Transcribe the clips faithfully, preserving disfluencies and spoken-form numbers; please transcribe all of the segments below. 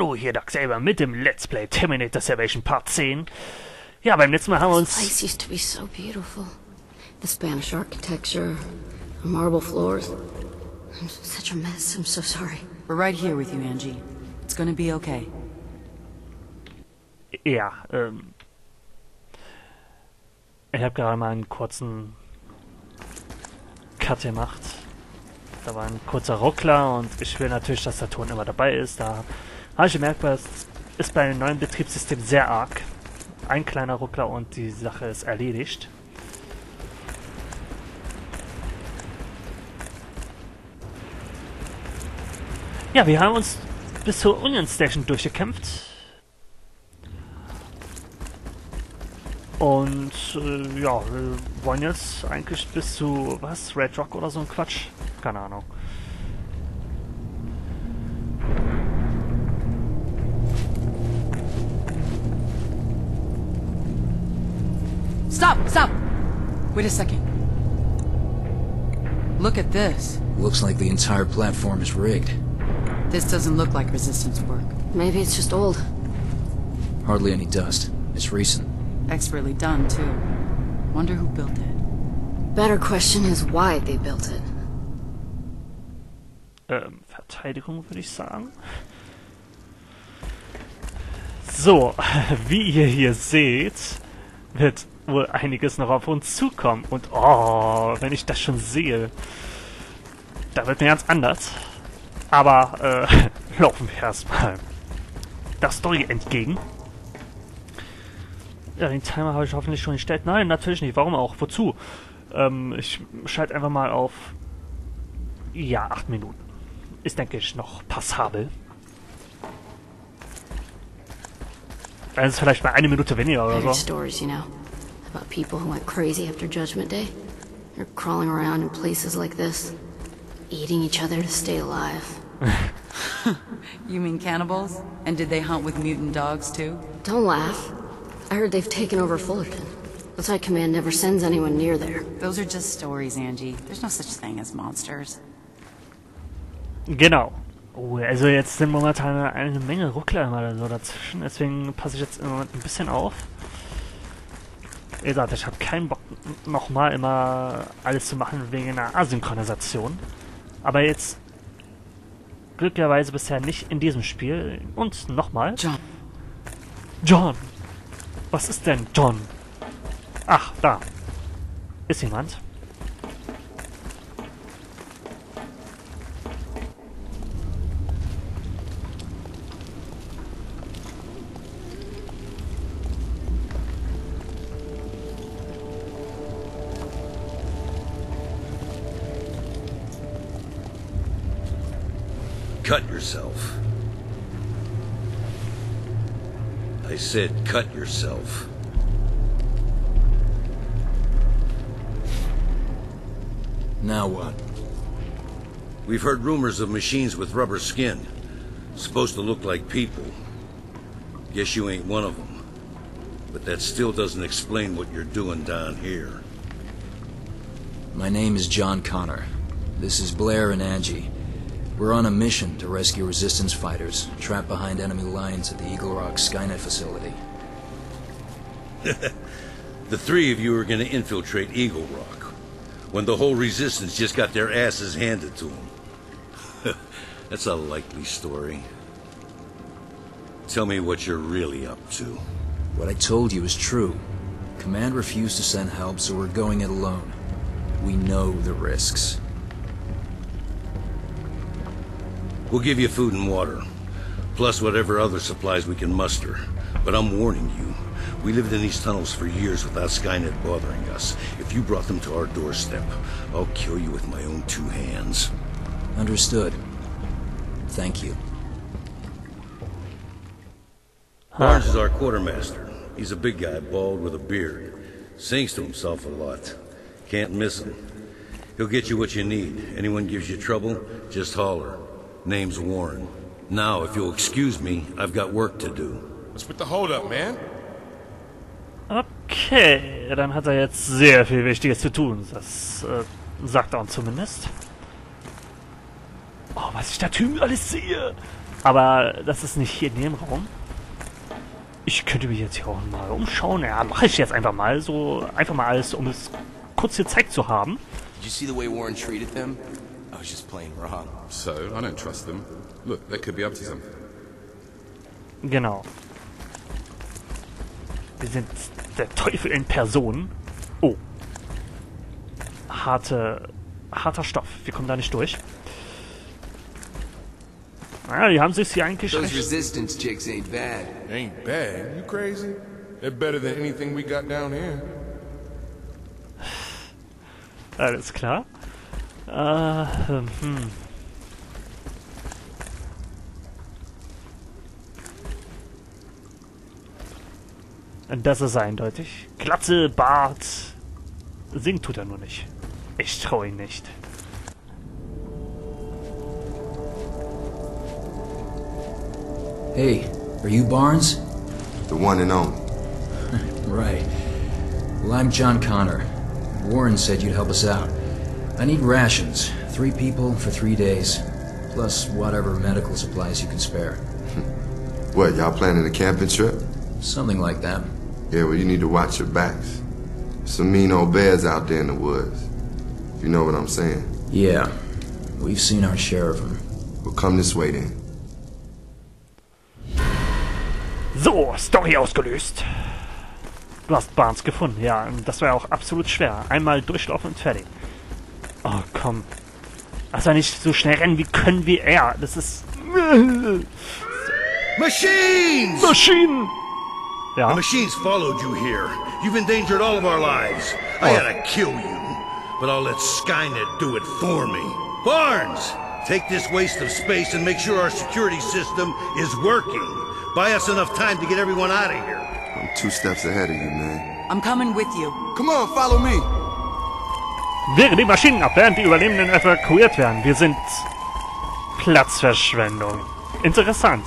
Hallo, hier Doc Saber mit dem Let's Play Terminator Salvation Part zehn. Ja, beim letzten Mal haben wir uns... This place used to be so beautiful. The Spanish architecture, the marble floors. I'm such a mess, I'm so sorry. We're right here with you, Angie. It's gonna be okay. Ja, ähm... ich habe gerade mal einen kurzen Cut gemacht. Da war ein kurzer Ruckler und ich will natürlich, dass der Ton immer dabei ist. Da habe ich gemerkt, das ist bei dem neuen Betriebssystem sehr arg. Ein kleiner Ruckler und die Sache ist erledigt. Ja, wir haben uns bis zur Union Station durchgekämpft. Und äh, ja, wir wollen jetzt eigentlich bis zu, was, Red Rock oder so ein Quatsch? Keine Ahnung. Stop! Stop! Wait a second. Look at this. Looks like the entire platform is rigged. This doesn't look like resistance work. Maybe it's just old. Hardly any dust. It's recent. Expertly done, too. Wonder who built it. Better question is why they built it. Ähm, Verteidigung würde ich sagen. So, wie ihr hier seht, wird wohl einiges noch auf uns zukommen. Und oh, wenn ich das schon sehe, da wird mir ganz anders. Aber äh, laufen wir erstmal der Story entgegen. Ja, den Timer habe ich hoffentlich schon gestellt. Nein, natürlich nicht. Warum auch? Wozu? Ähm, ich schalte einfach mal auf... Ja, acht Minuten. Ist, denke ich, noch passabel. Das ist vielleicht mal eine Minute weniger oder so. Stories, you know, about people who went crazy after Judgment Day. They're crawling around in places like this, eating each other to stay alive. You mean cannibals? And did they hunt with mutant dogs, too? Don't laugh. I heard they've taken over Fullerton. That's why Command never sends anyone near there. Those are just stories, Angie. There's no such thing as monsters. Genau. Oh, also jetzt sind momentan eine Menge Ruckler immer so dazwischen, deswegen passe ich jetzt im Moment ein bisschen auf. Wie gesagt, ich habe keinen Bock, nochmal immer alles zu machen wegen einer Asynchronisation. Aber jetzt glücklicherweise bisher nicht in diesem Spiel. Und nochmal. John. John. Was ist denn John? Ach, da. Ist jemand? Cut yourself. I said cut yourself. Now what? We've heard rumors of machines with rubber skin. Supposed to look like people. Guess you ain't one of them. But that still doesn't explain what you're doing down here. My name is John Connor. This is Blair and Angie. We're on a mission to rescue resistance fighters trapped behind enemy lines at the Eagle Rock Skynet facility. The three of you are gonna infiltrate Eagle Rock, when the whole resistance just got their asses handed to them. That's a likely story. Tell me what you're really up to. What I told you is true. Command refused to send help, so we're going it alone. We know the risks. We'll give you food and water, plus whatever other supplies we can muster. But I'm warning you, we lived in these tunnels for years without Skynet bothering us. If you brought them to our doorstep, I'll kill you with my own two hands. Understood. Thank you. Barnes is our quartermaster. He's a big guy, bald with a beard. Sings to himself a lot. Can't miss him. He'll get you what you need. Anyone gives you trouble, just holler. Name's Warren. Now, if you'll excuse me, I've got work to do. What's with the hold-up, man? Okay, dann hat er jetzt sehr viel Wichtiges zu tun. Das äh, sagt er uns zumindest. Oh, was ich da drüben alles sehe. Aber das ist nicht hier in dem Raum. Ich könnte mich jetzt hier auch mal umschauen. Ja, mache ich jetzt einfach mal. So, einfach mal alles, um es kurz gezeigt zu haben. Did you see the way Warren treated them? I was just plain wrong. So, I don't trust them. Look, they could be up to something. Genau. Wir sind der Teufel in Person. Oh. Harte, harter Stoff. Wir kommen da nicht durch. Naja, die haben sich hier eigentlich Those recht. resistance chicks ain't bad. Ain't bad. You crazy? They're better than anything we got down here. Alles klar. Äh, hm. Das ist eindeutig. Glatze, Bart. Singen tut er nur nicht. Ich traue ihn nicht. Hey, are you Barnes? The one and only. Right. Well, I'm John Connor. Warren said you'd help us out. I need rations. Three people for three days. Plus whatever medical supplies you can spare. What, y'all planning a camping trip? Something like that. Yeah, well, you need to watch your backs. Some mean old bears out there in the woods. You know what I'm saying? Yeah. We've seen our share of them. Well, come this way then. So, Story ausgelöst. Du hast Barnes gefunden. Ja, das war ja auch absolut schwer. Einmal durchlaufen und fertig. Oh, komm. Lass doch nicht so schnell rennen, wie können wir er. Das ist... Machines! Maschinen! Ja. The machines followed you here. You've endangered all of our lives. I had to kill you, but I'll let Skynet do it for me. Barnes, take this waste of space and make sure our security system is working. Buy us enough time to get everyone out of here. I'm two steps ahead of you, man. I'm coming with you. Come on, follow me. Wehre die Maschinen ab, während die Überlebenden evakuiert werden. Wir sind Platzverschwendung. Interessant.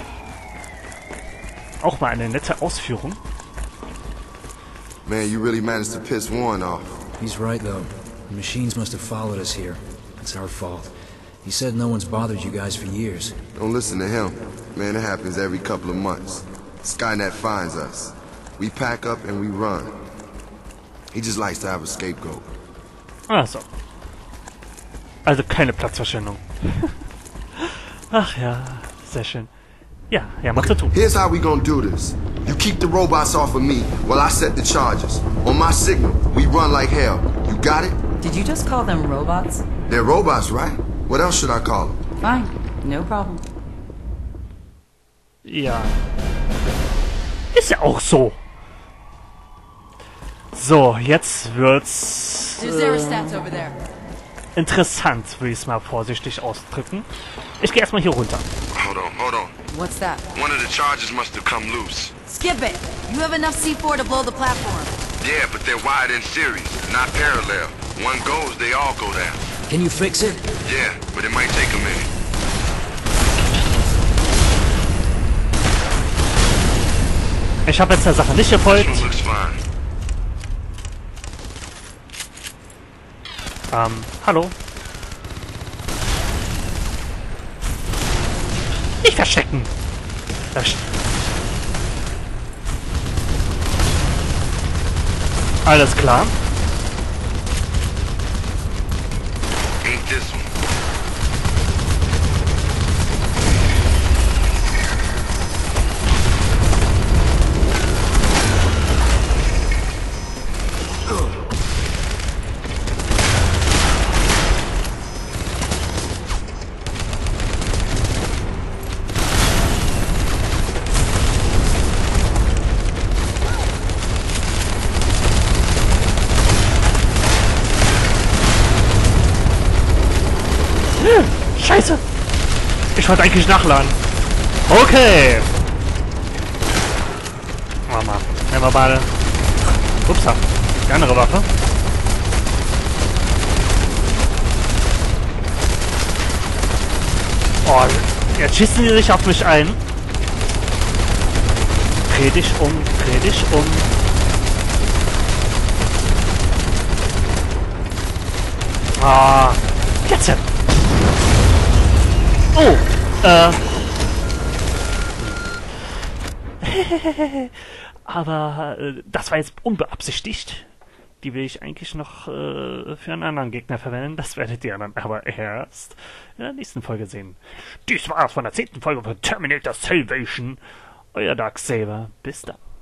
Auch mal eine nette Ausführung. Man, you really managed to piss Warren off. He's right, though. The machines must have followed us here. It's our fault. He said no one's bothered you guys for years. Don't listen to him. Man, it happens every couple of months. Skynet finds us. We pack up and we run. He just likes to have a scapegoat. Ach so. Also keine Platzverschwendung. Ach ja, sehr schön. Ja, ja, mal zu tun. Here's how we gonna do this. You keep the robots off of me while I set the charges. On my signal, we run like hell. You got it? Did you just call them robots? They're robots, right? What else should I call them? Fine, no problem. Ja. Ist ja auch so. So, jetzt wird's There's äh, aerostats over there. interessant, würde ich es mal vorsichtig ausdrücken. Ich gehe erstmal hier runter. Hold on, hold on. What's that? One of the charges must have come loose. Skip it! You have enough C four to blow the platform. Yeah, but they're wired in series, not parallel. One goes, they all go down. Can you fix it? Yeah, but it might take a minute. Ich habe jetzt der Sache nicht gefolgt. This one looks fine. Ähm, hallo? Nicht verstecken! Verst Alles klar. Ain't this one. Scheiße! Ich wollte eigentlich nachladen. Okay. Machen wir mal. Nehmen wir beide. Upsa. Die andere Waffe. Oh, jetzt schießen die sich auf mich ein. Dreh dich um, dreh dich um. Ah, jetzt. Oh, äh, Aber äh, das war jetzt unbeabsichtigt. Die will ich eigentlich noch äh, für einen anderen Gegner verwenden. Das werdet ihr dann aber erst in der nächsten Folge sehen. Dies war's von der zehnten Folge von Terminator Salvation. Euer Darksaber. Bis dann.